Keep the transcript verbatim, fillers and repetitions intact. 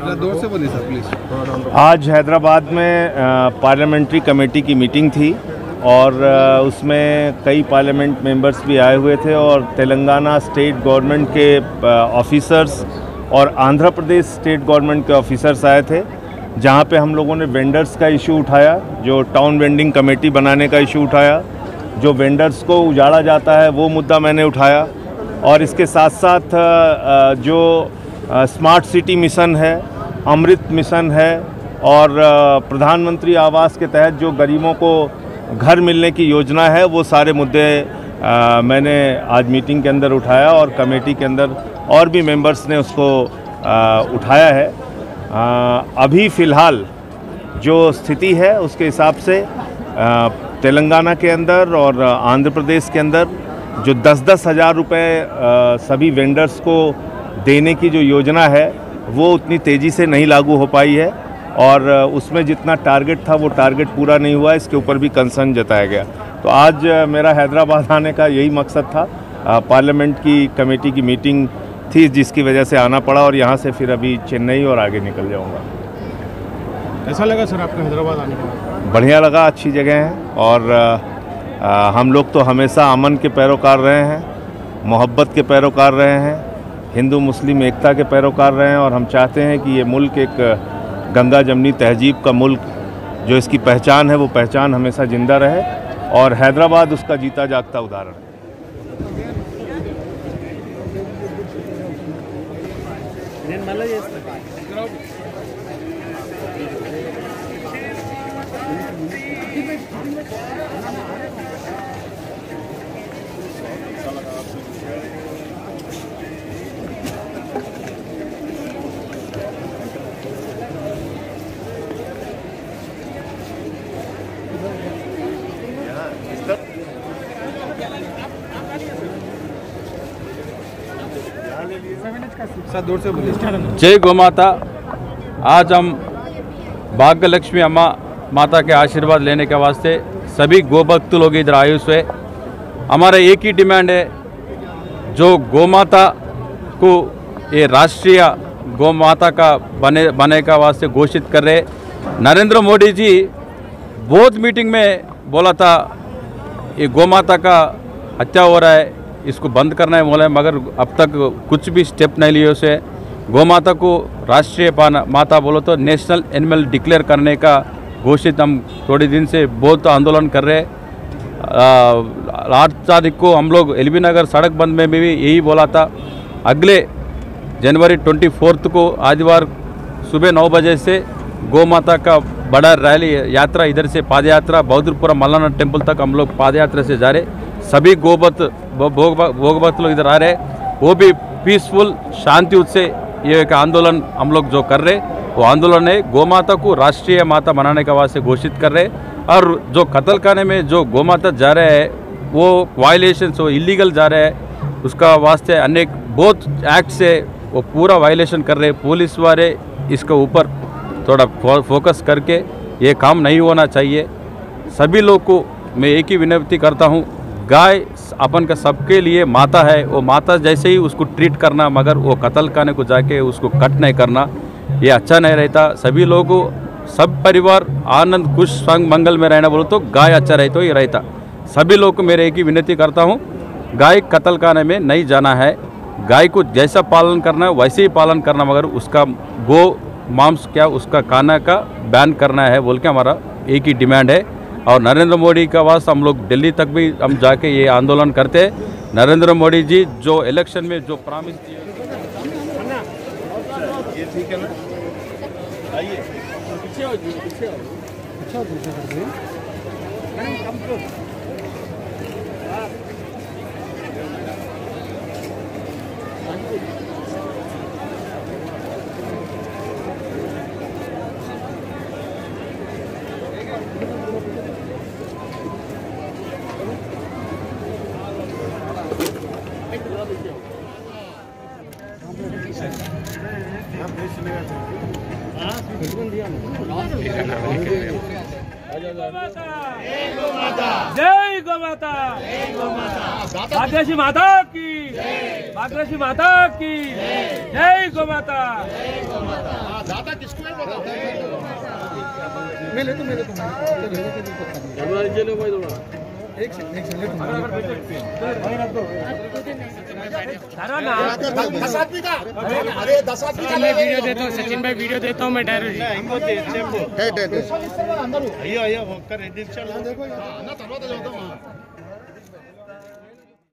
दूर से बोलिए सर प्लीज। आज हैदराबाद में पार्लियामेंट्री कमेटी की मीटिंग थी और आ, उसमें कई पार्लियामेंट मेंबर्स भी आए हुए थे और तेलंगाना स्टेट गवर्नमेंट के ऑफिसर्स और आंध्र प्रदेश स्टेट गवर्नमेंट के ऑफिसर्स आए थे, जहां पे हम लोगों ने वेंडर्स का इशू उठाया, जो टाउन वेंडिंग कमेटी बनाने का इशू उठाया, जो वेंडर्स को उजाड़ा जाता है वो मुद्दा मैंने उठाया, और इसके साथ साथ जो स्मार्ट सिटी मिशन है, अमृत मिशन है और प्रधानमंत्री आवास के तहत जो गरीबों को घर मिलने की योजना है, वो सारे मुद्दे आ, मैंने आज मीटिंग के अंदर उठाया और कमेटी के अंदर और भी मेंबर्स ने उसको आ, उठाया है। आ, अभी फ़िलहाल जो स्थिति है उसके हिसाब से आ, तेलंगाना के अंदर और आंध्र प्रदेश के अंदर जो दस दस हज़ार रुपये सभी वेंडर्स को देने की जो योजना है वो उतनी तेज़ी से नहीं लागू हो पाई है और उसमें जितना टारगेट था वो टारगेट पूरा नहीं हुआ, इसके ऊपर भी कंसर्न जताया गया। तो आज मेरा हैदराबाद आने का यही मकसद था। पार्लियामेंट की कमेटी की मीटिंग थी जिसकी वजह से आना पड़ा और यहाँ से फिर अभी चेन्नई और आगे निकल जाऊँगा। कैसा लगा सर आपको हैदराबाद आने के बाद? बढ़िया लगा, अच्छी जगह है और आ, हम लोग तो हमेशा अमन के पैरोकार रहे हैं, मोहब्बत के पैरोकार रहे हैं, हिंदू मुस्लिम एकता के पैरोकार रहे हैं और हम चाहते हैं कि ये मुल्क एक गंगा जमनी तहजीब का मुल्क, जो इसकी पहचान है वो पहचान हमेशा ज़िंदा रहे और हैदराबाद उसका जीता जागता उदाहरण है। दूर से बोलिए। जय गोमाता। आज हम भाग्य लक्ष्मी अम्मा माता के आशीर्वाद लेने के वास्ते सभी गोभक्त लोग इधर आए हुए। हमारा एक ही डिमांड है, जो गोमाता को ये राष्ट्रीय गोमाता का बने बने का वास्ते घोषित कर रहे। नरेंद्र मोदी जी बहुत मीटिंग में बोला था ये गोमाता का हत्या हो रहा है, इसको बंद करना है बोला है, मगर अब तक कुछ भी स्टेप नहीं लिए उसे। गोमाता को राष्ट्रीय माता बोलो तो नेशनल एनिमल डिक्लेयर करने का घोषित हम थोड़े दिन से बहुत आंदोलन कर रहे हैं। आठ तारीख को हम लोग एल बी नगर सड़क बंद में भी यही बोला था। अगले जनवरी ट्वेंटी फोर्थ को आदिवार सुबह नौ बजे से गोमाता का बड़ा रैली यात्रा इधर से पाद यात्रा बहादुरपुरा मल्लाना टेम्पल तक हम लोग पाद यात्रा से जा रहे। सभी गोभक्त भोगभक्त लोग इधर आ रहे, वो भी पीसफुल शांति से ये एक आंदोलन हम लोग जो कर रहे, वो आंदोलन है गोमाता को राष्ट्रीय माता बनाने का वास्ते घोषित कर रहे। और जो कत्ल खाने में जो गोमाता जा रहे हैं वो वायलेशन वो इलीगल जा रहे हैं, उसका वास्ते अनेक बहुत एक्ट से वो पूरा वायलेशन कर रहे। पुलिस वाले इसके ऊपर थोड़ा फोकस करके ये काम नहीं होना चाहिए। सभी लोग को मैं एक ही विनती करता हूँ, गाय अपन का सबके लिए माता है, वो माता जैसे ही उसको ट्रीट करना, मगर वो कत्ल खाने को जाके उसको कट नहीं करना, ये अच्छा नहीं रहता। सभी लोगों सब परिवार आनंद खुश संग मंगल में रहना बोलो तो गाय अच्छा रहता ही रहता। सभी लोग को मेरे एक ही विनती करता हूँ, गाय कत्ल खाने में नहीं जाना है, गाय को जैसा पालन करना है वैसे ही पालन करना, मगर उसका गो मांस क्या उसका खाना का बैन करना है बोल के हमारा एक ही डिमांड है। और नरेंद्र मोदी का वास्ते हम लोग दिल्ली तक भी हम जाके ये आंदोलन करते हैं। नरेंद्र मोदी जी जो इलेक्शन में जो प्रॉमिस दिए, ये ठीक है ना, आइए पीछे आओ जी, पीछे आओ, अच्छा पीछे कर दे, कम करो। जय गोमाता, भाग्यश्री माता की, भाग्यश्री माता की, जय गोमाता। दाता किसको है बताओ। मैं लेता मैं लेता एक सेकंड एक सेकंड दस आदमी का अरे दस आदमी का मैं वीडियो देता हूँ सचिन भाई वीडियो देता हूँ मैं डायरेक्ट అయ్యో అయ్యో ఒక్క రెండు నిమిషాలు देखो అన్న తర్వాత చదువుతామా